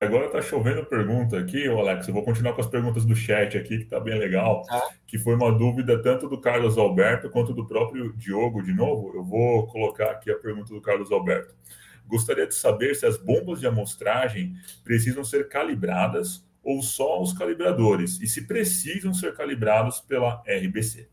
Agora tá chovendo pergunta aqui, ô Alex. Eu vou continuar com as perguntas do chat aqui, que tá bem legal. Tá? Que foi uma dúvida tanto do Carlos Alberto quanto do próprio Diogo, de novo. Eu vou colocar aqui a pergunta do Carlos Alberto. Gostaria de saber se as bombas de amostragem precisam ser calibradas ou só os calibradores, e se precisam ser calibrados pela RBC.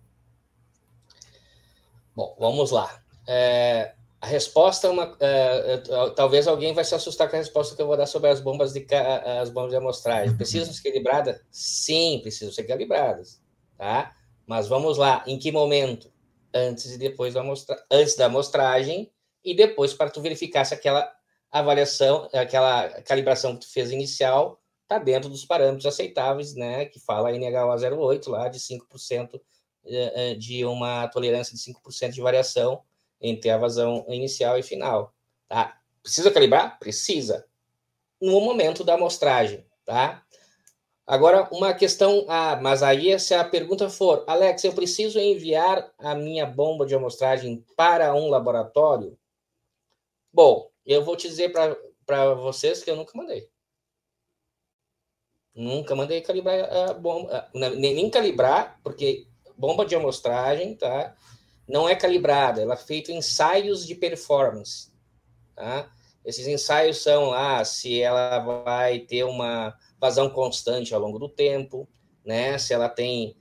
Bom, vamos lá. A resposta é uma. Talvez alguém vai se assustar com a resposta que eu vou dar sobre as bombas de amostragem. Precisam ser calibradas? Sim, precisam ser calibradas. Tá? Mas vamos lá. Em que momento? Antes e depois antes da amostragem e depois para tu verificar se aquela avaliação, aquela calibração que tu fez inicial está dentro dos parâmetros aceitáveis, né? Que fala a NHO 08 lá de 5% de uma tolerância de 5% de variação entre a vazão inicial e final. Tá? Precisa calibrar? Precisa. No momento da amostragem. Tá? Agora, uma questão. Mas aí, se a pergunta for, Alex, eu preciso enviar a minha bomba de amostragem para um laboratório? Bom, eu vou te dizer para vocês que eu nunca mandei. Nunca mandei calibrar a bomba. Nem calibrar, porque bomba de amostragem, tá? Não é calibrada, ela é feita ensaios de performance. Tá? Esses ensaios são lá se ela vai ter uma vazão constante ao longo do tempo, né? Se ela tem,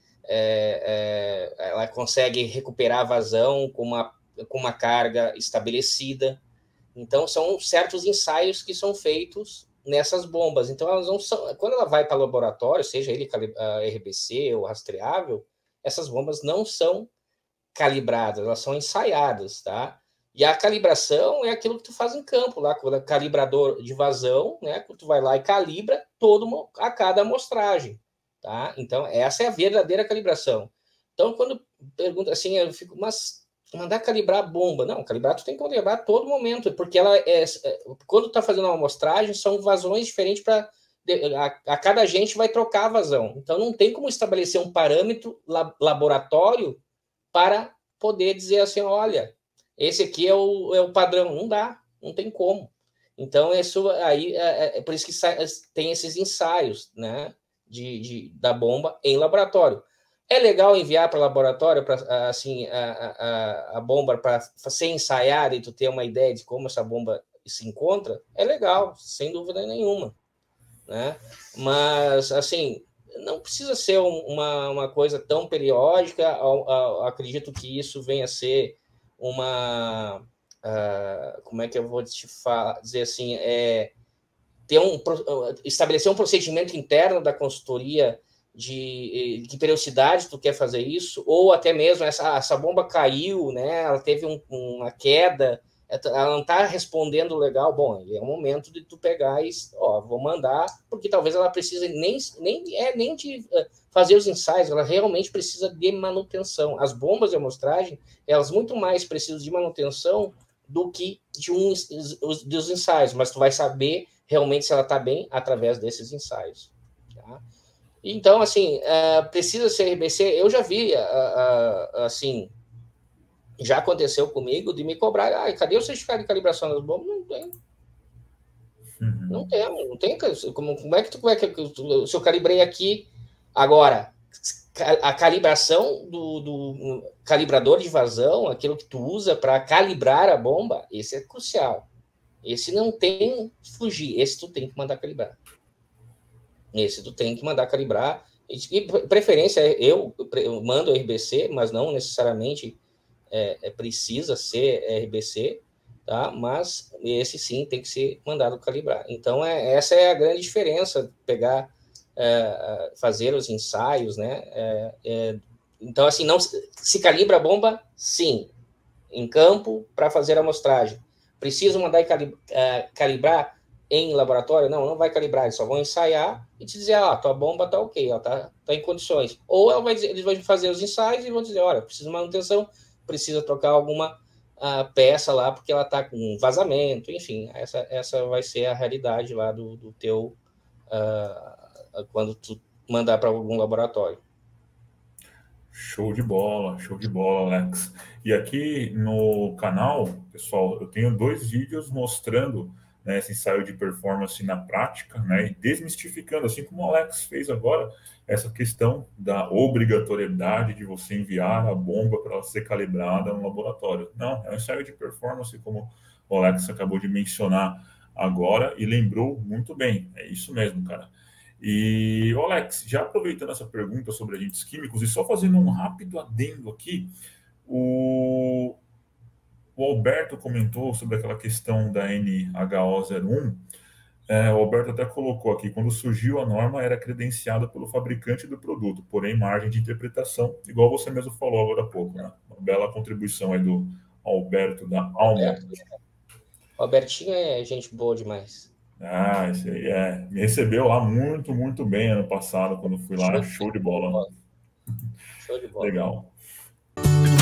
ela consegue recuperar a vazão com uma carga estabelecida. Então, são certos ensaios que são feitos nessas bombas. Então, elas não são, quando ela vai para o laboratório, seja ele RBC ou rastreável, essas bombas não são calibradas, elas são ensaiadas, tá? E a calibração é aquilo que tu faz em campo, lá com o calibrador de vazão, né? Que tu vai lá e calibra a cada amostragem, tá? Então, essa é a verdadeira calibração. Então, quando pergunta assim, eu fico, mas mandar calibrar a bomba? Não, calibrar tu tem que calibrar a todo momento, porque ela quando tu tá fazendo uma amostragem, são vazões diferentes para a cada agente vai trocar a vazão. Então, não tem como estabelecer um parâmetro laboratório para poder dizer assim, olha, esse aqui é o padrão. Não dá, não tem como. Então, isso aí é por isso que tem esses ensaios, né, da bomba em laboratório. É legal enviar para o laboratório assim, a bomba para ser ensaiada e tu ter uma ideia de como essa bomba se encontra? É legal, sem dúvida nenhuma. Né? Mas, assim, não precisa ser uma coisa tão periódica. Acredito que isso venha a ser uma. Como é que eu vou te dizer assim? Estabelecer um procedimento interno da consultoria de que periodicidade tu quer fazer isso, ou até mesmo essa bomba caiu, né? Ela teve uma queda, ela não está respondendo legal. Bom, é o momento de tu pegar e, vou mandar, porque talvez ela precise nem de fazer os ensaios, ela realmente precisa de manutenção. As bombas de amostragem, elas muito mais precisam de manutenção do que dos ensaios, mas tu vai saber realmente se ela está bem através desses ensaios. Tá? Então, assim, precisa ser RBC. Eu já vi, assim, já aconteceu comigo de me cobrar. Cadê o certificado de calibração das bombas? Não tem. Não tem, não tem. Como é que tu vai que se eu calibrei aqui agora? A calibração do calibrador de vazão, aquilo que tu usa para calibrar a bomba, esse é crucial. Esse não tem fugir, esse tu tem que mandar calibrar. Esse tu tem que mandar calibrar. E preferência, eu mando RBC, mas não necessariamente precisa ser RBC, tá? Mas esse sim tem que ser mandado calibrar. Então, essa é a grande diferença, pegar, fazer os ensaios, né? Então, assim, não se calibra a bomba? Sim. Em campo, para fazer a amostragem. Preciso mandar calibrar em laboratório? Não, não vai calibrar, eles só vão ensaiar e te dizer, tua bomba tá ok, tá em condições. Ou eles vão fazer os ensaios e vão dizer, olha, precisa de manutenção, precisa trocar alguma peça lá, porque ela tá com vazamento, enfim, essa vai ser a realidade lá do teu, quando tu mandar para algum laboratório. Show de bola, Alex. E aqui no canal, pessoal, eu tenho 2 vídeos mostrando né, esse ensaio de performance na prática, né, e desmistificando, assim como o Alex fez agora, essa questão da obrigatoriedade de você enviar a bomba para ela ser calibrada no laboratório. Não, é um ensaio de performance, como o Alex acabou de mencionar agora e lembrou muito bem. É isso mesmo, cara. E, Alex, já aproveitando essa pergunta sobre agentes químicos e só fazendo um rápido adendo aqui, o, o Alberto comentou sobre aquela questão da NHO01. O Alberto até colocou aqui, quando surgiu a norma era credenciada pelo fabricante do produto, porém margem de interpretação, igual você mesmo falou agora há pouco, né? Uma bela contribuição aí do Alberto da Almond. O Albertinho é gente boa demais. Isso aí me recebeu lá muito, muito bem ano passado, quando fui lá, show de bola. Show de bola. Legal.